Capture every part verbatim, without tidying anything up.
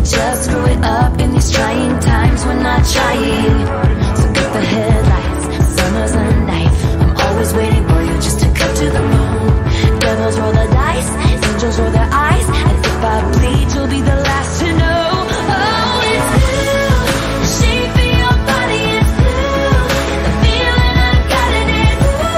just screw it up in these trying times. We're not trying, so cut the headlights. Summer's a knife. I'm always waiting for you just to cut to the moon. Devils roll the dice, angels roll their eyes, and if I bleed, you'll be the last to know. Oh, it's blue, the shape of your body is blue, the feeling I got in it.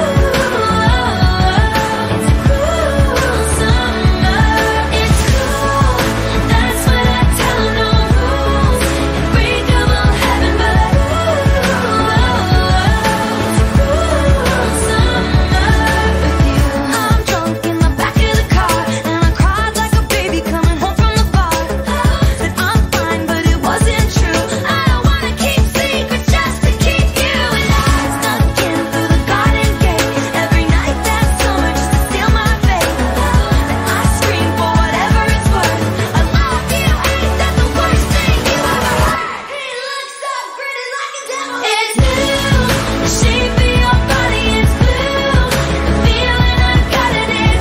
Ooh, it's a cruel summer. It's cool, that's what I tell 'em. No rules, unbreakable heaven, but ooh, it's a cruel summer with you. I'm drunk in the back of the car, and I cried like a baby coming home from the bar. Said I'm fine, but it wasn't true. I don't wanna keep secrets just to keep you. And I snuck in through the garden gate every night that summer just to steal my faith. Then I scream for whatever it's worth. I love you, ain't that the worst thing you ever heard? He looks so pretty like a devil. It's blue, the shape of your body is blue, the feeling I got in it.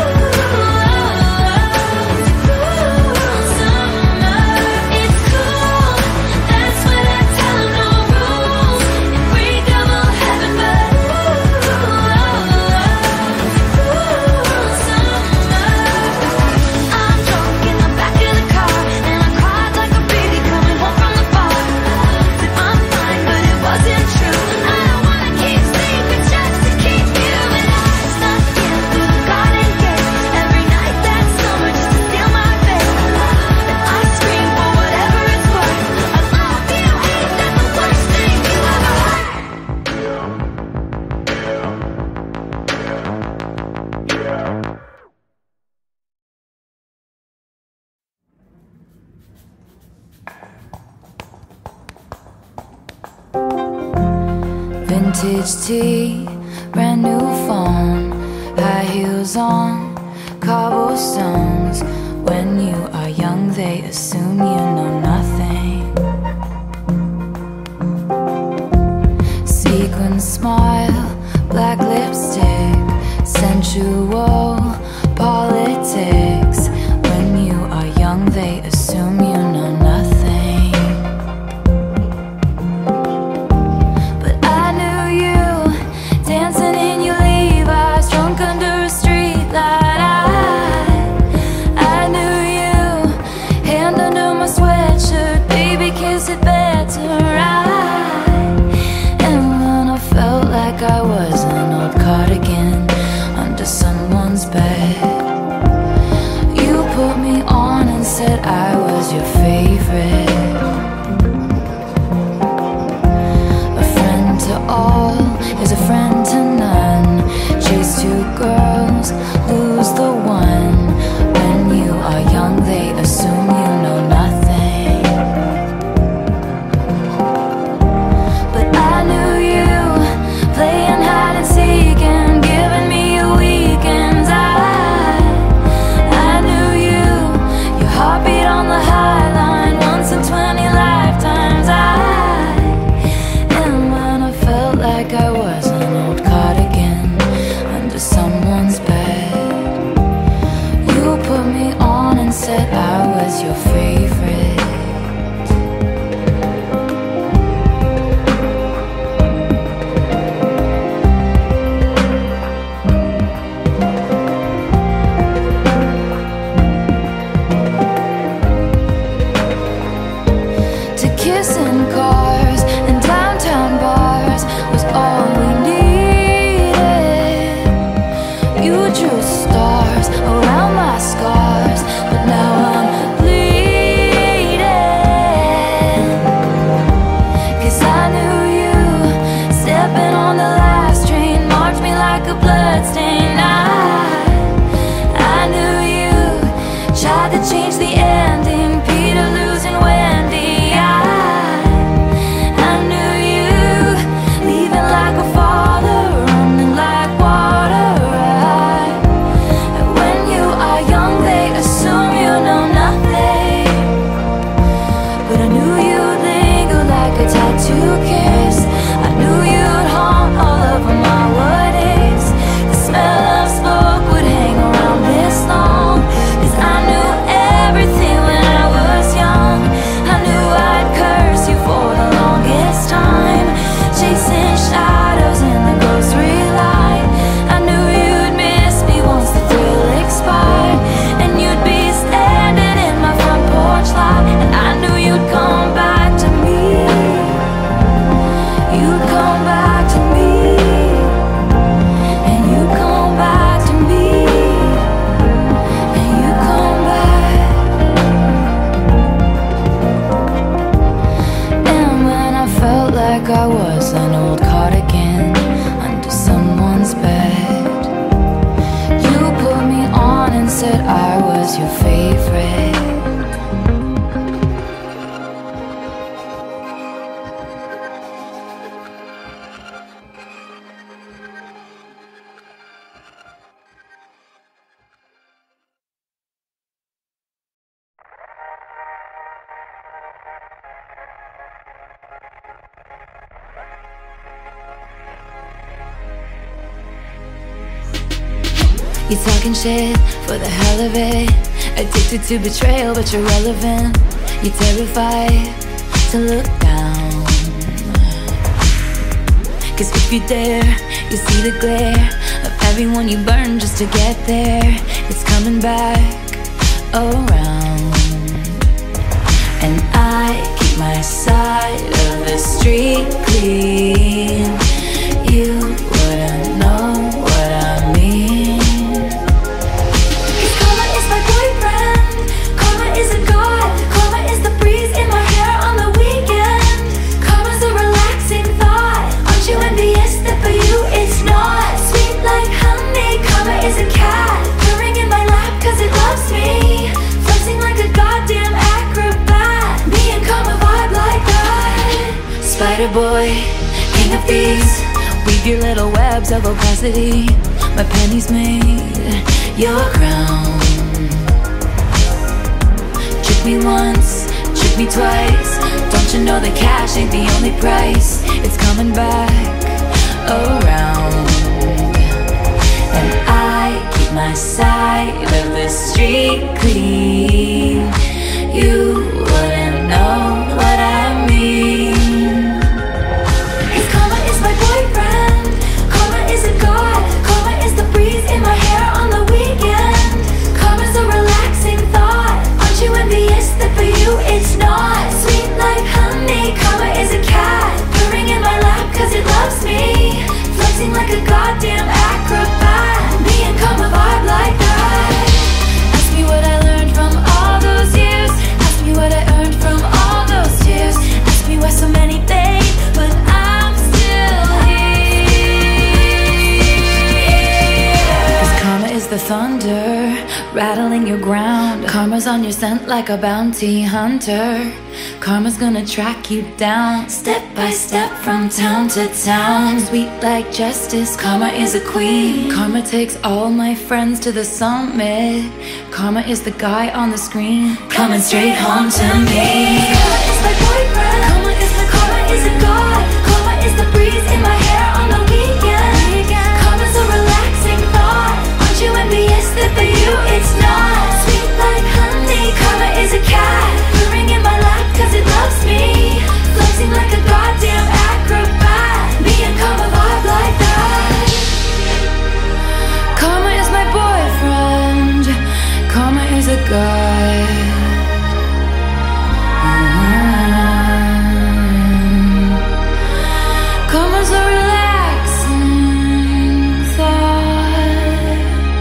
Ooh, it's a cruel summer. It's cool, that's what I tell 'em. No rules, unbreakable heaven, but ooh, it's a cruel summer. I'm drunk in the back of the car, and I cried like a baby coming home from the bar. Said I'm fine, but it wasn't true. I don't wanna keep secrets just to keep you. And I snuck in through the garden gate every night that summer just to steal my faith. Then I scream for whatever it's worth. I love you, ain't that the worst thing you ever heard? Vintage tea, brand new phone, high heels on cobblestones. When you are young, they assume you know nothing. Sequin smile, black lipstick, sensual politics. When you are young, they assume you know nothing. But I knew you, dancing in your Levi's, drunk under a street light. I, I knew you, hand under my sweatshirt, baby, kiss it better. I, and when I felt like I was an old cardigan under someone's bed, you put me on and said I was your favorite. A friend to all is a friend to none. Chase two girls, lose the one. When you are young, they assume you know nothing. But I knew you, playing hide and seek and giving me your weekends. I, I knew you, your heartbeat on the high line once and You talking shit for the hell of it. Addicted to betrayal, but you're relevant. You're terrified to look down. Cause if you dare, you see the glare of everyone you burn just to get there. It's coming back around. And I keep my side of the street clean. You wouldn't know what I mean. Cause karma is my boyfriend. Karma is a god. Karma is the breeze in my hair on the weekend. Karma's a relaxing thought. Aren't you envious that for you it's not? Sweet like honey. Karma is a cat purring in my lap cause it loves me. Flexing like a goddamn acrobat. Me and karma vibe like that. Spider boy, king of thieves. Weave your little webs of opacity. My pennies made your crown. Trick me once, trick me twice. Don't you know that cash ain't the only price? It's coming back around. And I keep my side of the street clean. You wouldn't know what I mean. Cause karma is my boyfriend. Karma is a god. Karma is the breeze in my hair on the weekend. Karma's a relaxing thought. Aren't you envious that for you it's not? Sweet like honey. Karma is a cat purring in my lap cause it loves me. Flexing like a goddamn acrobat. Me and karma vibe like that. Ask me what I learned from all those years. Ask me what I earned from all those tears. Ask me why so many fade, but I'm still here. Cause karma is the thunder rattling your ground. Karma's on your scent like a bounty hunter. Karma's gonna track you down, step by step from town to town. Sweet like justice, karma is a queen. Karma takes all my friends to the summit. Karma is the guy on the screen, coming straight home to me. Karma is my boyfriend. Karma is the karma is a god. Karma is the breeze in my hair on the weekend. Karma's a relaxing thought. Aren't you envious that for you it's not? Sweet like honey. Karma is a cat purring in my lap cause it loves me. Flexing like a goddamn acrobat. Me and karma vibe like that. Karma is my boyfriend. Karma is a god. Mm-hmm. Karma's a relaxing thought.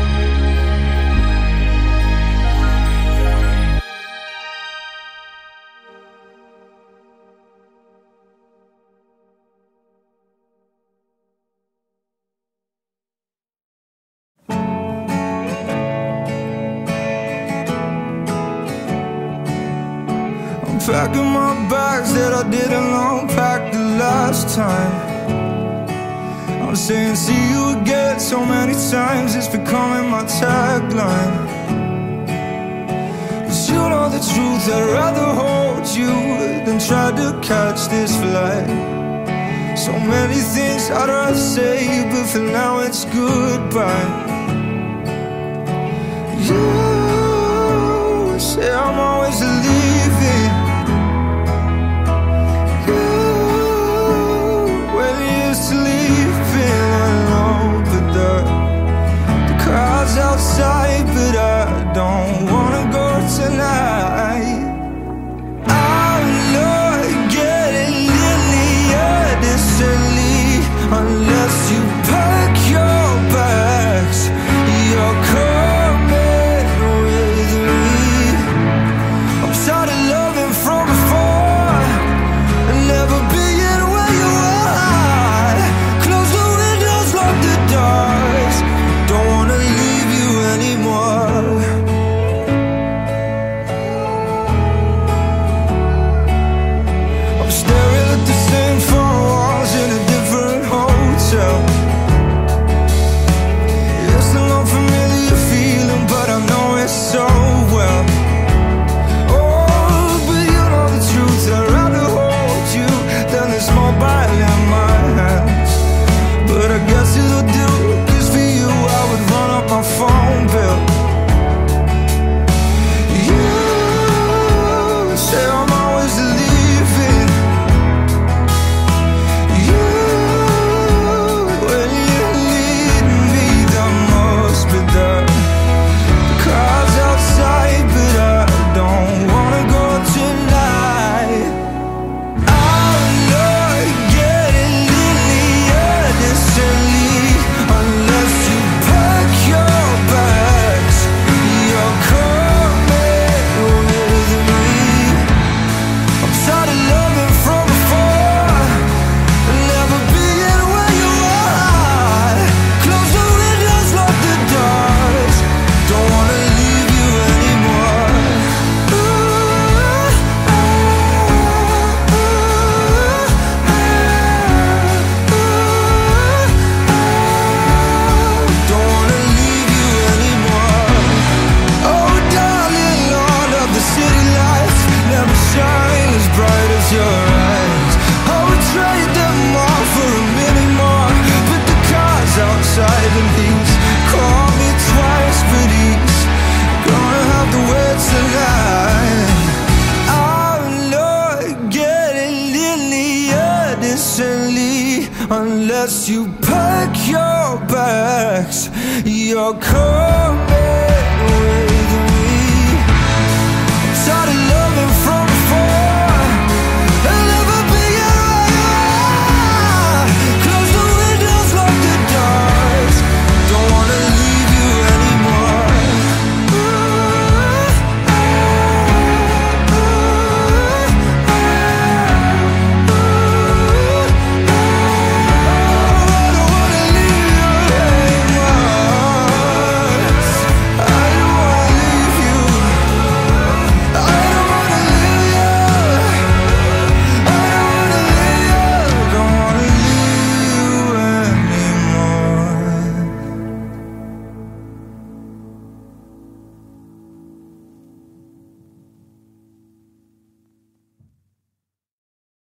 Packing my bags that I didn't unpack the last time. I'm saying see you again so many times, it's becoming my tagline. Cause you know the truth, I'd rather hold you than try to catch this flight. So many things I'd rather say, but for now it's goodbye. You say I'm always leaving. Sleeping alone, but the, the crowd's outside, but I don't wanna go tonight. I'm not getting near this early unless you pack your bags. You're coming with me. unless you pack your bags. You're coming